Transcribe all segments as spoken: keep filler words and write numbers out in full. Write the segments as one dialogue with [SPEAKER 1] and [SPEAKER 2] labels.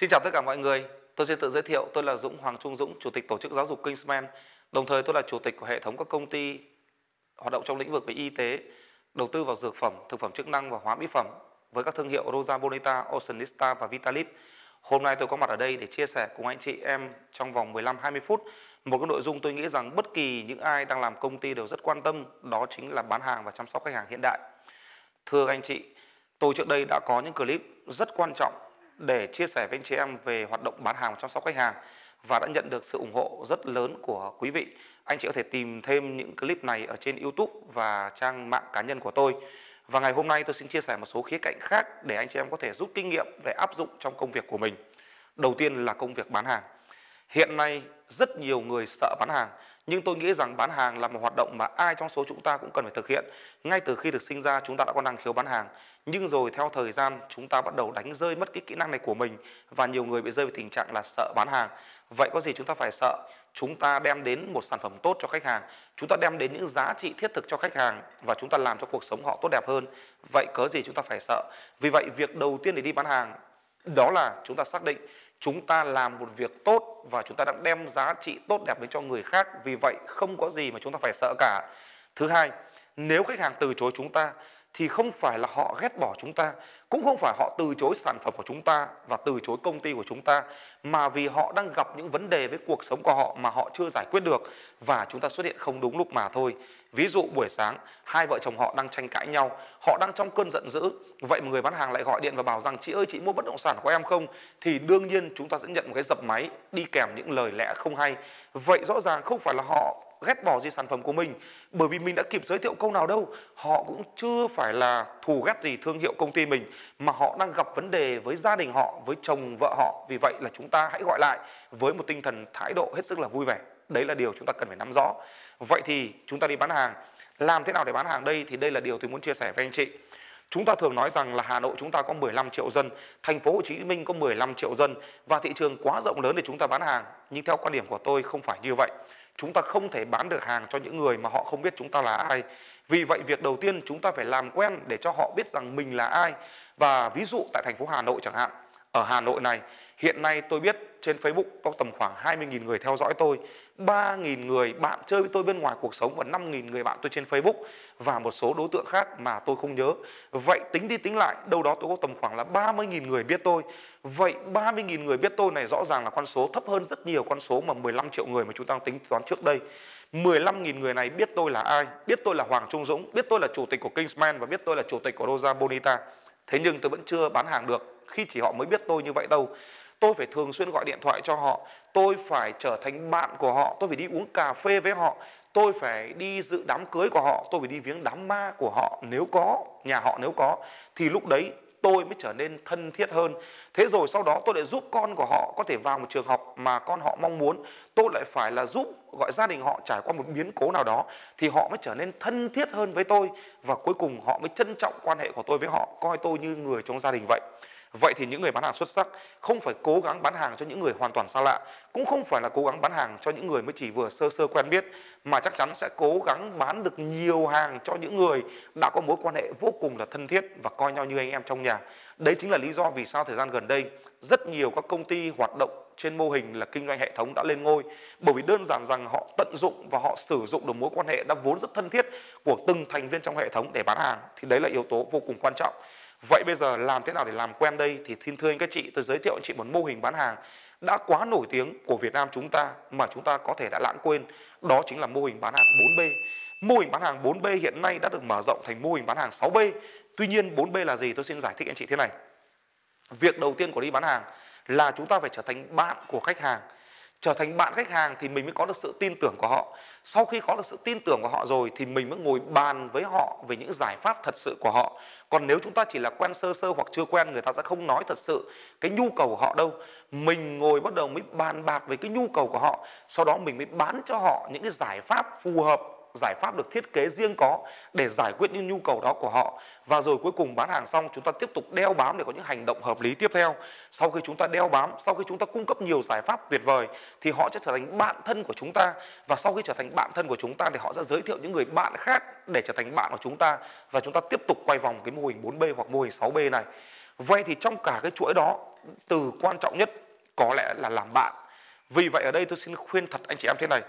[SPEAKER 1] Xin chào tất cả mọi người. Tôi xin tự giới thiệu, tôi là Dũng Hoàng Trung Dũng, Chủ tịch Tổ chức Giáo dục Kingsman. Đồng thời tôi là Chủ tịch của hệ thống các công ty hoạt động trong lĩnh vực về y tế, đầu tư vào dược phẩm, thực phẩm chức năng và hóa mỹ phẩm với các thương hiệu Rosa Bonita, Oceanista và Vitalip. Hôm nay tôi có mặt ở đây để chia sẻ cùng anh chị em trong vòng mười lăm đến hai mươi phút một cái nội dung tôi nghĩ rằng bất kỳ những ai đang làm công ty đều rất quan tâm, đó chính là bán hàng và chăm sóc khách hàng hiện đại. Thưa anh chị, tôi trước đây đã có những clip rất quan trọng để chia sẻ với anh chị em về hoạt động bán hàng và chăm sóc khách hàng và đã nhận được sự ủng hộ rất lớn của quý vị. Anh chị có thể tìm thêm những clip này ở trên YouTube và trang mạng cá nhân của tôi. Và ngày hôm nay tôi xin chia sẻ một số khía cạnh khác để anh chị em có thể rút kinh nghiệm để áp dụng trong công việc của mình. Đầu tiên là công việc bán hàng. Hiện nay rất nhiều người sợ bán hàng, nhưng tôi nghĩ rằng bán hàng là một hoạt động mà ai trong số chúng ta cũng cần phải thực hiện. Ngay từ khi được sinh ra chúng ta đã có năng khiếu bán hàng, nhưng rồi theo thời gian chúng ta bắt đầu đánh rơi mất cái kỹ năng này của mình và nhiều người bị rơi vào tình trạng là sợ bán hàng. Vậy có gì chúng ta phải sợ? Chúng ta đem đến một sản phẩm tốt cho khách hàng, chúng ta đem đến những giá trị thiết thực cho khách hàng và chúng ta làm cho cuộc sống họ tốt đẹp hơn. Vậy có gì chúng ta phải sợ? Vì vậy việc đầu tiên để đi bán hàng đó là chúng ta xác định chúng ta làm một việc tốt và chúng ta đang đem giá trị tốt đẹp đến cho người khác. Vì vậy không có gì mà chúng ta phải sợ cả. Thứ hai, nếu khách hàng từ chối chúng ta thì không phải là họ ghét bỏ chúng ta, cũng không phải họ từ chối sản phẩm của chúng ta và từ chối công ty của chúng ta, mà vì họ đang gặp những vấn đề với cuộc sống của họ mà họ chưa giải quyết được và chúng ta xuất hiện không đúng lúc mà thôi. Ví dụ buổi sáng hai vợ chồng họ đang tranh cãi nhau, họ đang trong cơn giận dữ, vậy mà người bán hàng lại gọi điện và bảo rằng chị ơi chị mua bất động sản của em không, thì đương nhiên chúng ta sẽ nhận một cái dập máy đi kèm những lời lẽ không hay. Vậy rõ ràng không phải là họ ghét bỏ gì sản phẩm của mình, bởi vì mình đã kịp giới thiệu câu nào đâu. Họ cũng chưa phải là thù ghét gì thương hiệu công ty mình, mà họ đang gặp vấn đề với gia đình họ, với chồng vợ họ. Vì vậy là chúng ta hãy gọi lại với một tinh thần thái độ hết sức là vui vẻ. Đấy là điều chúng ta cần phải nắm rõ. Vậy thì chúng ta đi bán hàng, làm thế nào để bán hàng đây? Thì đây là điều tôi muốn chia sẻ với anh chị. Chúng ta thường nói rằng là Hà Nội chúng ta có mười lăm triệu dân, thành phố Hồ Chí Minh có mười lăm triệu dân và thị trường quá rộng lớn để chúng ta bán hàng. Nhưng theo quan điểm của tôi không phải như vậy. Chúng ta không thể bán được hàng cho những người mà họ không biết chúng ta là ai. Vì vậy việc đầu tiên chúng ta phải làm quen để cho họ biết rằng mình là ai. Và ví dụ tại thành phố Hà Nội chẳng hạn, ở Hà Nội này hiện nay tôi biết trên Facebook có tầm khoảng hai mươi nghìn người theo dõi tôi, ba nghìn người bạn chơi với tôi bên ngoài cuộc sống và năm nghìn người bạn tôi trên Facebook và một số đối tượng khác mà tôi không nhớ. Vậy tính đi tính lại đâu đó tôi có tầm khoảng là ba mươi nghìn người biết tôi. Vậy ba mươi nghìn người biết tôi này rõ ràng là con số thấp hơn rất nhiều con số mà mười lăm triệu người mà chúng ta tính toán trước đây. mười lăm nghìn người này biết tôi là ai? Biết tôi là Hoàng Trung Dũng, biết tôi là chủ tịch của Kingsman và biết tôi là chủ tịch của Rosa Bonita. Thế nhưng tôi vẫn chưa bán hàng được khi chỉ họ mới biết tôi như vậy đâu. Tôi phải thường xuyên gọi điện thoại cho họ, tôi phải trở thành bạn của họ, tôi phải đi uống cà phê với họ, tôi phải đi dự đám cưới của họ, tôi phải đi viếng đám ma của họ nếu có, nhà họ nếu có, thì lúc đấy tôi mới trở nên thân thiết hơn. Thế rồi sau đó tôi lại giúp con của họ có thể vào một trường học mà con họ mong muốn, tôi lại phải là giúp gọi gia đình họ trải qua một biến cố nào đó thì họ mới trở nên thân thiết hơn với tôi và cuối cùng họ mới trân trọng quan hệ của tôi với họ, coi tôi như người trong gia đình vậy. Vậy thì những người bán hàng xuất sắc không phải cố gắng bán hàng cho những người hoàn toàn xa lạ, cũng không phải là cố gắng bán hàng cho những người mới chỉ vừa sơ sơ quen biết, mà chắc chắn sẽ cố gắng bán được nhiều hàng cho những người đã có mối quan hệ vô cùng là thân thiết và coi nhau như anh em trong nhà. Đấy chính là lý do vì sao thời gian gần đây rất nhiều các công ty hoạt động trên mô hình là kinh doanh hệ thống đã lên ngôi, bởi vì đơn giản rằng họ tận dụng và họ sử dụng được mối quan hệ đã vốn rất thân thiết của từng thành viên trong hệ thống để bán hàng, thì đấy là yếu tố vô cùng quan trọng. Vậy bây giờ làm thế nào để làm quen đây? Thì xin thưa anh các chị, tôi giới thiệu anh chị một mô hình bán hàng đã quá nổi tiếng của Việt Nam chúng ta mà chúng ta có thể đã lãng quên. Đó chính là mô hình bán hàng bốn B. Mô hình bán hàng bốn B hiện nay đã được mở rộng thành mô hình bán hàng sáu B. Tuy nhiên bốn B là gì? Tôi xin giải thích anh chị thế này. Việc đầu tiên của đi bán hàng là chúng ta phải trở thành bạn của khách hàng. Trở thành bạn khách hàng thì mình mới có được sự tin tưởng của họ. Sau khi có được sự tin tưởng của họ rồi thì mình mới ngồi bàn với họ về những giải pháp thật sự của họ. Còn nếu chúng ta chỉ là quen sơ sơ hoặc chưa quen, người ta sẽ không nói thật sự cái nhu cầu của họ đâu. Mình ngồi bắt đầu mới bàn bạc về cái nhu cầu của họ, sau đó mình mới bán cho họ những cái giải pháp phù hợp, giải pháp được thiết kế riêng có để giải quyết những nhu cầu đó của họ. Và rồi cuối cùng bán hàng xong chúng ta tiếp tục đeo bám để có những hành động hợp lý tiếp theo. Sau khi chúng ta đeo bám, sau khi chúng ta cung cấp nhiều giải pháp tuyệt vời thì họ sẽ trở thành bạn thân của chúng ta. Và sau khi trở thành bạn thân của chúng ta thì họ sẽ giới thiệu những người bạn khác để trở thành bạn của chúng ta. Và chúng ta tiếp tục quay vòng cái mô hình bốn B hoặc mô hình sáu B này. Vậy thì trong cả cái chuỗi đó từ quan trọng nhất có lẽ là làm bạn. Vì vậy ở đây tôi xin khuyên thật anh chị em thế này.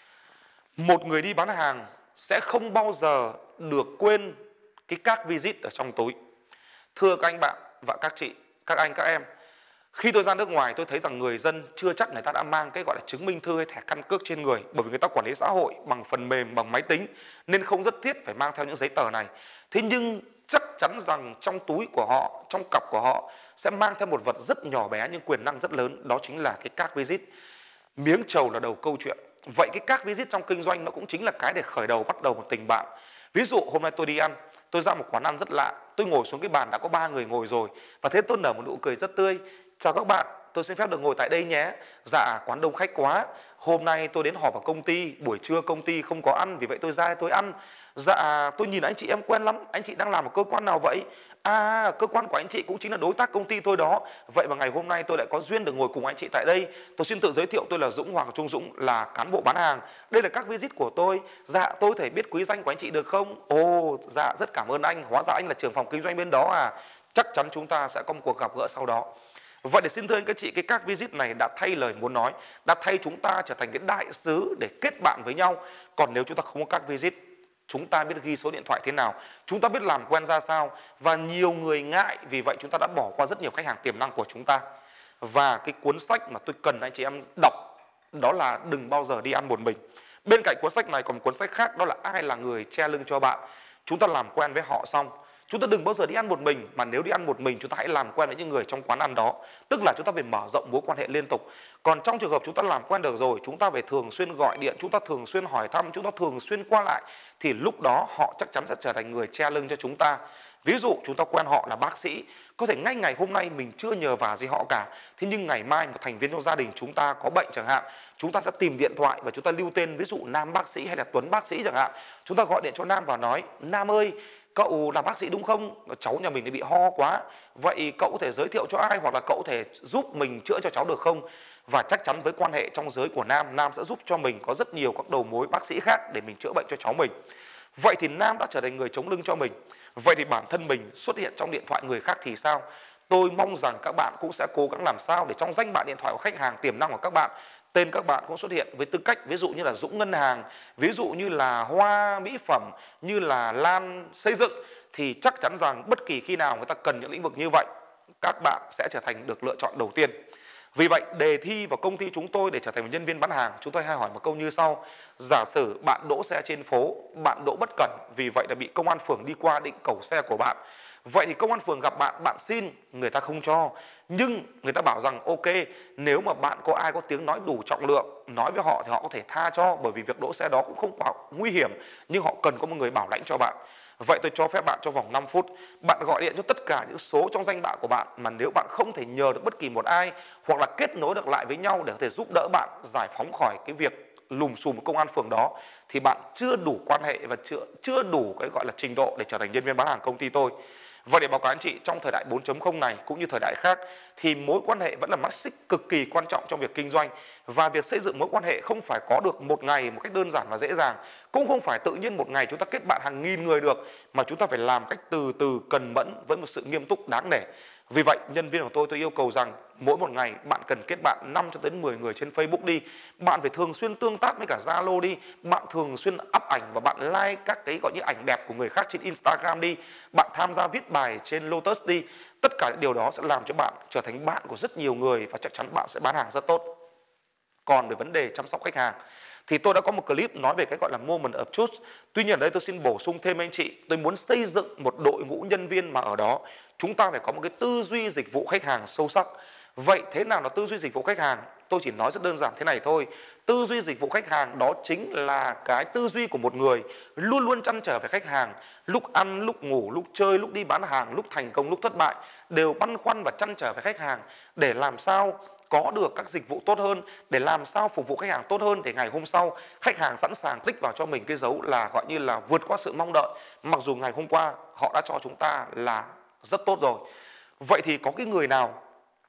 [SPEAKER 1] Một người đi bán hàng sẽ không bao giờ được quên cái các visit ở trong túi. Thưa các anh bạn và các chị, các anh, các em, khi tôi ra nước ngoài tôi thấy rằng người dân chưa chắc người ta đã mang cái gọi là chứng minh thư hay thẻ căn cước trên người, bởi vì người ta quản lý xã hội bằng phần mềm, bằng máy tính, nên không rất thiết phải mang theo những giấy tờ này. Thế nhưng chắc chắn rằng trong túi của họ, trong cặp của họ sẽ mang theo một vật rất nhỏ bé nhưng quyền năng rất lớn, đó chính là cái các visit. Miếng trầu là đầu câu chuyện. Vậy cái các visit trong kinh doanh nó cũng chính là cái để khởi đầu, bắt đầu một tình bạn. Ví dụ hôm nay tôi đi ăn, tôi ra một quán ăn rất lạ, tôi ngồi xuống cái bàn đã có ba người ngồi rồi, và thế tôi nở một nụ cười rất tươi. Chào các bạn, tôi xin phép được ngồi tại đây nhé. Dạ, quán đông khách quá. Hôm nay tôi đến họp ở công ty, buổi trưa công ty không có ăn, vì vậy tôi ra tôi ăn. Dạ, tôi nhìn anh chị em quen lắm, anh chị đang làm ở cơ quan nào vậy? À, cơ quan của anh chị cũng chính là đối tác công ty tôi đó. Vậy mà ngày hôm nay tôi lại có duyên được ngồi cùng anh chị tại đây. Tôi xin tự giới thiệu, tôi là Dũng Hoàng Trung Dũng, là cán bộ bán hàng. Đây là các visit của tôi. Dạ, tôi thể biết quý danh của anh chị được không? Ồ, dạ, rất cảm ơn anh. Hóa ra anh là trưởng phòng kinh doanh bên đó à? Chắc chắn chúng ta sẽ có một cuộc gặp gỡ sau đó. Vậy để xin thưa anh các chị, cái các visit này đã thay lời muốn nói, đã thay chúng ta trở thành cái đại sứ để kết bạn với nhau. Còn nếu chúng ta không có các visit, chúng ta biết ghi số điện thoại thế nào, chúng ta biết làm quen ra sao, và nhiều người ngại, vì vậy chúng ta đã bỏ qua rất nhiều khách hàng tiềm năng của chúng ta. Và cái cuốn sách mà tôi cần anh chị em đọc đó là Đừng Bao Giờ Đi Ăn Một Mình. Bên cạnh cuốn sách này còn một cuốn sách khác, đó là Ai Là Người Che Lưng Cho Bạn. Chúng ta làm quen với họ xong, chúng ta đừng bao giờ đi ăn một mình, mà nếu đi ăn một mình chúng ta hãy làm quen với những người trong quán ăn đó. Tức là chúng ta phải mở rộng mối quan hệ liên tục. Còn trong trường hợp chúng ta làm quen được rồi, chúng ta phải thường xuyên gọi điện, chúng ta thường xuyên hỏi thăm, chúng ta thường xuyên qua lại, thì lúc đó họ chắc chắn sẽ trở thành người che lưng cho chúng ta. Ví dụ chúng ta quen họ là bác sĩ, có thể ngay ngày hôm nay mình chưa nhờ vả gì họ cả, thế nhưng ngày mai một thành viên trong gia đình chúng ta có bệnh chẳng hạn, chúng ta sẽ tìm điện thoại và chúng ta lưu tên, ví dụ Nam bác sĩ hay là Tuấn bác sĩ chẳng hạn. Chúng ta gọi điện cho Nam và nói: Nam ơi, cậu là bác sĩ đúng không? Cháu nhà mình bị ho quá, vậy cậu có thể giới thiệu cho ai, hoặc là cậu có thể giúp mình chữa cho cháu được không? Và chắc chắn với quan hệ trong giới của Nam, Nam sẽ giúp cho mình có rất nhiều các đầu mối bác sĩ khác để mình chữa bệnh cho cháu mình. Vậy thì Nam đã trở thành người chống lưng cho mình. Vậy thì bản thân mình xuất hiện trong điện thoại người khác thì sao? Tôi mong rằng các bạn cũng sẽ cố gắng làm sao để trong danh bạ điện thoại của khách hàng tiềm năng của các bạn, tên các bạn cũng xuất hiện với tư cách ví dụ như là Dũng Ngân hàng, ví dụ như là Hoa Mỹ Phẩm, như là Lan Xây Dựng, thì chắc chắn rằng bất kỳ khi nào người ta cần những lĩnh vực như vậy, các bạn sẽ trở thành được lựa chọn đầu tiên. Vì vậy, đề thi vào công ty chúng tôi để trở thành một nhân viên bán hàng, chúng tôi hay hỏi một câu như sau: giả sử bạn đỗ xe trên phố, bạn đỗ bất cẩn, vì vậy là bị công an phường đi qua định cẩu xe của bạn. Vậy thì công an phường gặp bạn, bạn xin, người ta không cho. Nhưng người ta bảo rằng ok, nếu mà bạn có ai có tiếng nói đủ trọng lượng, nói với họ thì họ có thể tha cho, bởi vì việc đỗ xe đó cũng không quá nguy hiểm, nhưng họ cần có một người bảo lãnh cho bạn. Vậy tôi cho phép bạn trong vòng năm phút, bạn gọi điện cho tất cả những số trong danh bạ của bạn mà nếu bạn không thể nhờ được bất kỳ một ai, hoặc là kết nối được lại với nhau để có thể giúp đỡ bạn giải phóng khỏi cái việc lùm xùm của công an phường đó, thì bạn chưa đủ quan hệ và chưa chưa đủ cái gọi là trình độ để trở thành nhân viên bán hàng công ty tôi. Và để báo cáo anh chị, trong thời đại bốn chấm không này cũng như thời đại khác thì mối quan hệ vẫn là mắt xích cực kỳ quan trọng trong việc kinh doanh. Và việc xây dựng mối quan hệ không phải có được một ngày một cách đơn giản và dễ dàng, cũng không phải tự nhiên một ngày chúng ta kết bạn hàng nghìn người được, mà chúng ta phải làm cách từ từ, cần mẫn, với một sự nghiêm túc đáng nể. Vì vậy, nhân viên của tôi tôi yêu cầu rằng mỗi một ngày bạn cần kết bạn năm cho đến mười người trên Facebook đi. Bạn phải thường xuyên tương tác với cả Zalo đi. Bạn thường xuyên up ảnh và bạn like các cái gọi như ảnh đẹp của người khác trên Instagram đi. Bạn tham gia viết bài trên Lotus đi. Tất cả những điều đó sẽ làm cho bạn trở thành bạn của rất nhiều người và chắc chắn bạn sẽ bán hàng rất tốt. Còn về vấn đề chăm sóc khách hàng thì tôi đã có một clip nói về cái gọi là moment of truth. Tuy nhiên ở đây tôi xin bổ sung thêm anh chị, tôi muốn xây dựng một đội ngũ nhân viên mà ở đó chúng ta phải có một cái tư duy dịch vụ khách hàng sâu sắc. Vậy thế nào là tư duy dịch vụ khách hàng? Tôi chỉ nói rất đơn giản thế này thôi. Tư duy dịch vụ khách hàng đó chính là cái tư duy của một người luôn luôn trăn trở về khách hàng. Lúc ăn, lúc ngủ, lúc chơi, lúc đi bán hàng, lúc thành công, lúc thất bại, đều băn khoăn và trăn trở về khách hàng để làm sao có được các dịch vụ tốt hơn, để làm sao phục vụ khách hàng tốt hơn, để ngày hôm sau khách hàng sẵn sàng tích vào cho mình cái dấu là gọi như là vượt qua sự mong đợi, mặc dù ngày hôm qua họ đã cho chúng ta là rất tốt rồi. Vậy thì có cái người nào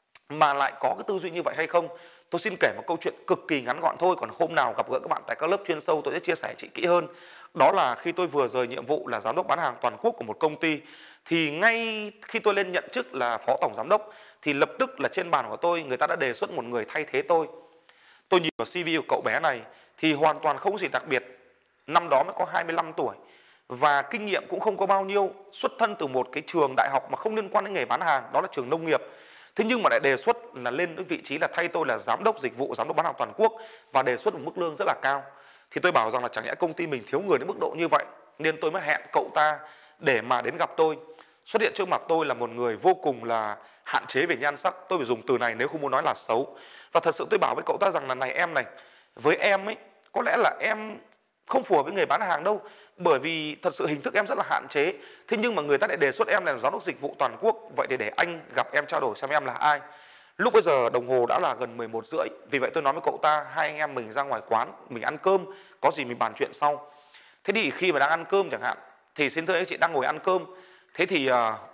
[SPEAKER 1] mà lại có cái tư duy như vậy hay không? Tôi xin kể một câu chuyện cực kỳ ngắn gọn thôi, còn hôm nào gặp gỡ các bạn tại các lớp chuyên sâu tôi sẽ chia sẻ chị kỹ hơn. Đó là khi tôi vừa rời nhiệm vụ là giám đốc bán hàng toàn quốc của một công ty, thì ngay khi tôi lên nhận chức là phó tổng giám đốc thì lập tức là trên bàn của tôi người ta đã đề xuất một người thay thế tôi. Tôi nhìn vào xê vê của cậu bé này thì hoàn toàn không gì đặc biệt. Năm đó mới có hai mươi lăm tuổi và kinh nghiệm cũng không có bao nhiêu, xuất thân từ một cái trường đại học mà không liên quan đến nghề bán hàng, đó là trường nông nghiệp. Thế nhưng mà lại đề xuất là lên cái vị trí là thay tôi là giám đốc dịch vụ, giám đốc bán hàng toàn quốc và đề xuất một mức lương rất là cao. Thì tôi bảo rằng là chẳng lẽ công ty mình thiếu người đến mức độ như vậy, nên tôi mới hẹn cậu ta để mà đến gặp tôi. Xuất hiện trước mặt tôi là một người vô cùng là hạn chế về nhan sắc, tôi phải dùng từ này nếu không muốn nói là xấu. Và thật sự tôi bảo với cậu ta rằng là này em này, với em ấy có lẽ là em không phù hợp với nghề bán hàng đâu, bởi vì thật sự hình thức em rất là hạn chế. Thế nhưng mà người ta lại đề xuất em làm giám đốc dịch vụ toàn quốc, vậy thì để anh gặp em trao đổi xem em là ai. Lúc bây giờ đồng hồ đã là gần mười một rưỡi, vì vậy tôi nói với cậu ta hai anh em mình ra ngoài quán, mình ăn cơm, có gì mình bàn chuyện sau. Thế thì khi mà đang ăn cơm chẳng hạn, thì xin thưa anh chị đang ngồi ăn cơm, thế thì uh,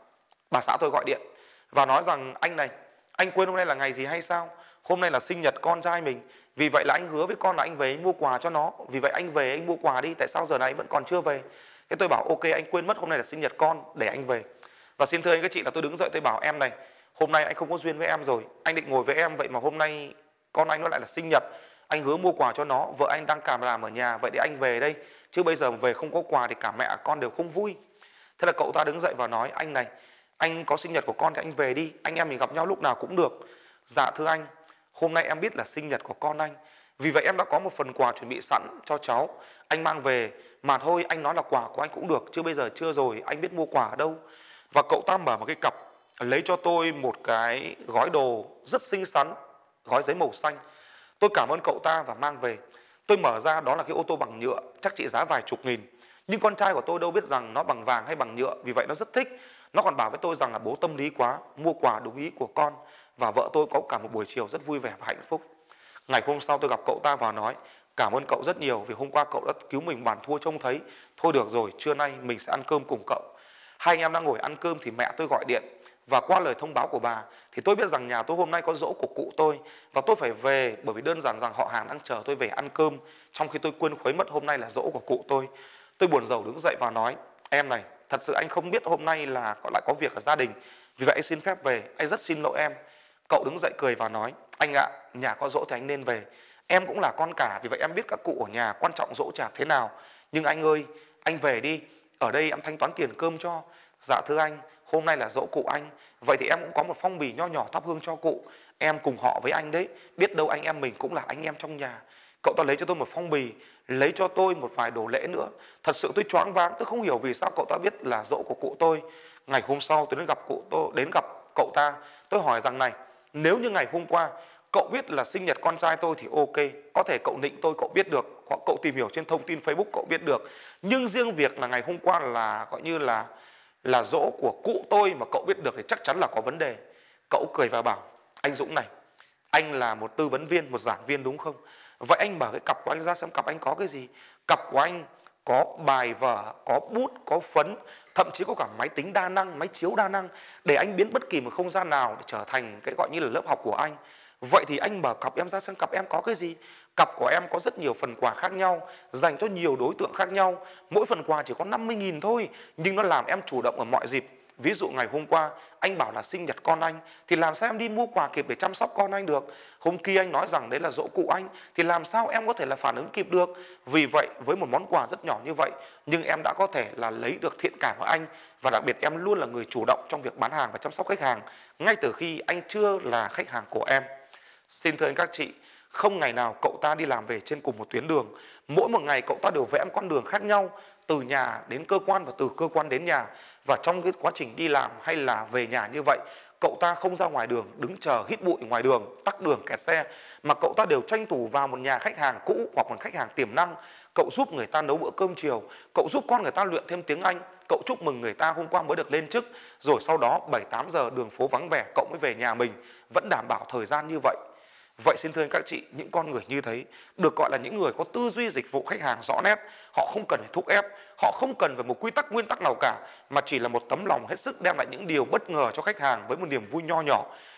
[SPEAKER 1] bà xã tôi gọi điện và nói rằng anh này, anh quên hôm nay là ngày gì hay sao? Hôm nay là sinh nhật con trai mình, vì vậy là anh hứa với con là anh về anh mua quà cho nó, vì vậy anh về anh mua quà đi, tại sao giờ này anh vẫn còn chưa về? Thế tôi bảo ok, anh quên mất hôm nay là sinh nhật con, để anh về. Và xin thưa anh các chị là tôi đứng dậy tôi bảo em này, hôm nay anh không có duyên với em rồi, anh định ngồi với em, vậy mà hôm nay con anh nó lại là sinh nhật, anh hứa mua quà cho nó, vợ anh đang cảm làm ở nhà, vậy để anh về đây, chứ bây giờ về không có quà thì cả mẹ con đều không vui. Thế là cậu ta đứng dậy và nói anh này, anh có sinh nhật của con thì anh về đi, anh em mình gặp nhau lúc nào cũng được. Dạ thưa anh, hôm nay em biết là sinh nhật của con anh, vì vậy em đã có một phần quà chuẩn bị sẵn cho cháu, anh mang về, mà thôi anh nói là quà của anh cũng được, chứ bây giờ chưa rồi, anh biết mua quà ở đâu. Và cậu ta mở một cái cặp, lấy cho tôi một cái gói đồ rất xinh xắn, gói giấy màu xanh. Tôi cảm ơn cậu ta và mang về. Tôi mở ra, đó là cái ô tô bằng nhựa, chắc trị giá vài chục nghìn. Nhưng con trai của tôi đâu biết rằng nó bằng vàng hay bằng nhựa, vì vậy nó rất thích. Nó còn bảo với tôi rằng là bố tâm lý quá, mua quà đúng ý của con. Và vợ tôi có cả một buổi chiều rất vui vẻ và hạnh phúc. Ngày hôm sau tôi gặp cậu ta và nói cảm ơn cậu rất nhiều vì hôm qua cậu đã cứu mình bàn thua trông thấy. Thôi được rồi, trưa nay mình sẽ ăn cơm cùng cậu. Hai anh em đang ngồi ăn cơm thì mẹ tôi gọi điện. Và qua lời thông báo của bà thì tôi biết rằng nhà tôi hôm nay có giỗ của cụ tôi và tôi phải về, bởi vì đơn giản rằng họ hàng đang chờ tôi về ăn cơm, trong khi tôi quên khuấy mất hôm nay là giỗ của cụ tôi. Tôi buồn rầu đứng dậy và nói em này, thật sự anh không biết hôm nay là lại có việc ở gia đình, vì vậy anh xin phép về, anh rất xin lỗi em. Cậu đứng dậy cười và nói anh ạ, nhà có giỗ thì anh nên về, em cũng là con cả, vì vậy em biết các cụ ở nhà quan trọng giỗ chạp thế nào. Nhưng anh ơi, anh về đi, ở đây em thanh toán tiền cơm cho. Dạ thưa anh, hôm nay là giỗ cụ anh, vậy thì em cũng có một phong bì nho nhỏ thắp hương cho cụ, em cùng họ với anh đấy, biết đâu anh em mình cũng là anh em trong nhà. Cậu ta lấy cho tôi một phong bì, lấy cho tôi một vài đồ lễ nữa. Thật sự tôi choáng váng, tôi không hiểu vì sao cậu ta biết là giỗ của cụ tôi. Ngày hôm sau tôi đến gặp cụ tôi, đến gặp cậu ta, tôi hỏi rằng này, nếu như ngày hôm qua cậu biết là sinh nhật con trai tôi thì ok, có thể cậu nịnh tôi cậu biết được, hoặc cậu tìm hiểu trên thông tin Facebook cậu biết được. Nhưng riêng việc là ngày hôm qua là gọi như là là giỗ của cụ tôi mà cậu biết được thì chắc chắn là có vấn đề. Cậu cười và bảo anh Dũng này, anh là một tư vấn viên, một giảng viên đúng không? Vậy anh mở cái cặp của anh ra xem cặp anh có cái gì. Cặp của anh có bài vở, có bút, có phấn, thậm chí có cả máy tính đa năng, máy chiếu đa năng, để anh biến bất kỳ một không gian nào để trở thành cái gọi như là lớp học của anh. Vậy thì anh mở cặp em ra xem cặp em có cái gì. Cặp của em có rất nhiều phần quà khác nhau, dành cho nhiều đối tượng khác nhau. Mỗi phần quà chỉ có năm mươi nghìn thôi, nhưng nó làm em chủ động ở mọi dịp. Ví dụ ngày hôm qua anh bảo là sinh nhật con anh, thì làm sao em đi mua quà kịp để chăm sóc con anh được. Hôm kia anh nói rằng đấy là giỗ cụ anh, thì làm sao em có thể là phản ứng kịp được. Vì vậy với một món quà rất nhỏ như vậy, nhưng em đã có thể là lấy được thiện cảm của anh. Và đặc biệt em luôn là người chủ động trong việc bán hàng và chăm sóc khách hàng, ngay từ khi anh chưa là khách hàng của em. Xin thưa anh các chị, không ngày nào cậu ta đi làm về trên cùng một tuyến đường. Mỗi một ngày cậu ta đều vẽ một con đường khác nhau, từ nhà đến cơ quan và từ cơ quan đến nhà. Và trong cái quá trình đi làm hay là về nhà như vậy, cậu ta không ra ngoài đường đứng chờ hít bụi ngoài đường, tắc đường kẹt xe, mà cậu ta đều tranh thủ vào một nhà khách hàng cũ hoặc một khách hàng tiềm năng. Cậu giúp người ta nấu bữa cơm chiều, cậu giúp con người ta luyện thêm tiếng Anh, cậu chúc mừng người ta hôm qua mới được lên chức, rồi sau đó bảy tám giờ đường phố vắng vẻ cậu mới về nhà mình, vẫn đảm bảo thời gian như vậy. Vậy xin thưa các chị, những con người như thế được gọi là những người có tư duy dịch vụ khách hàng rõ nét. Họ không cần phải thúc ép, họ không cần phải một quy tắc nguyên tắc nào cả, mà chỉ là một tấm lòng hết sức đem lại những điều bất ngờ cho khách hàng với một niềm vui nho nhỏ.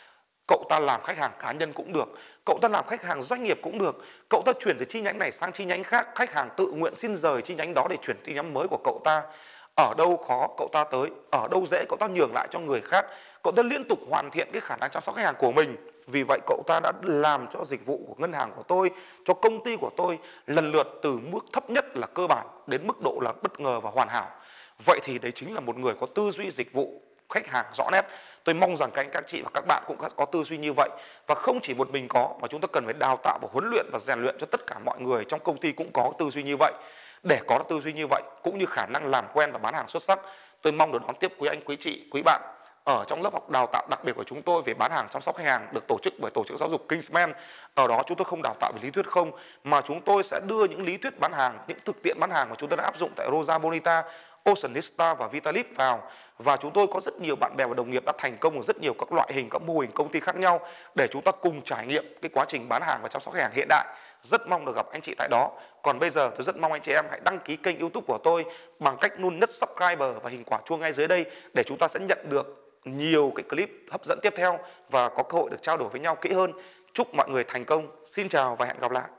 [SPEAKER 1] cậu ta làm khách hàng cá nhân cũng được, cậu ta làm khách hàng doanh nghiệp cũng được, cậu ta chuyển từ chi nhánh này sang chi nhánh khác, khách hàng tự nguyện xin rời chi nhánh đó để chuyển chi nhánh mới của cậu ta. Ở đâu khó cậu ta tới, ở đâu dễ cậu ta nhường lại cho người khác. Cậu ta liên tục hoàn thiện cái khả năng chăm sóc khách hàng của mình. Vì vậy cậu ta đã làm cho dịch vụ của ngân hàng của tôi, cho công ty của tôi lần lượt từ mức thấp nhất là cơ bản đến mức độ là bất ngờ và hoàn hảo. Vậy thì đấy chính là một người có tư duy dịch vụ khách hàng rõ nét. Tôi mong rằng các anh các chị và các bạn cũng có tư duy như vậy. Và không chỉ một mình có, mà chúng ta cần phải đào tạo và huấn luyện và rèn luyện cho tất cả mọi người trong công ty cũng có tư duy như vậy. Để có tư duy như vậy cũng như khả năng làm quen và bán hàng xuất sắc, tôi mong được đón tiếp quý anh, quý chị, quý bạn ở trong lớp học đào tạo đặc biệt của chúng tôi về bán hàng chăm sóc khách hàng được tổ chức bởi tổ chức giáo dục Kingsman. Ở đó chúng tôi không đào tạo về lý thuyết không, mà chúng tôi sẽ đưa những lý thuyết bán hàng, những thực tiễn bán hàng mà chúng tôi đã áp dụng tại Rosa Bonita, Oceanista và Vitalip vào. Và chúng tôi có rất nhiều bạn bè và đồng nghiệp đã thành công ở rất nhiều các loại hình, các mô hình công ty khác nhau để chúng ta cùng trải nghiệm cái quá trình bán hàng và chăm sóc khách hàng hiện đại. Rất mong được gặp anh chị tại đó. Còn bây giờ tôi rất mong anh chị em hãy đăng ký kênh YouTube của tôi bằng cách nút nhấn subscribe và hình quả chuông ngay dưới đây để chúng ta sẽ nhận được nhiều cái clip hấp dẫn tiếp theo và có cơ hội được trao đổi với nhau kỹ hơn. Chúc mọi người thành công. Xin chào và hẹn gặp lại.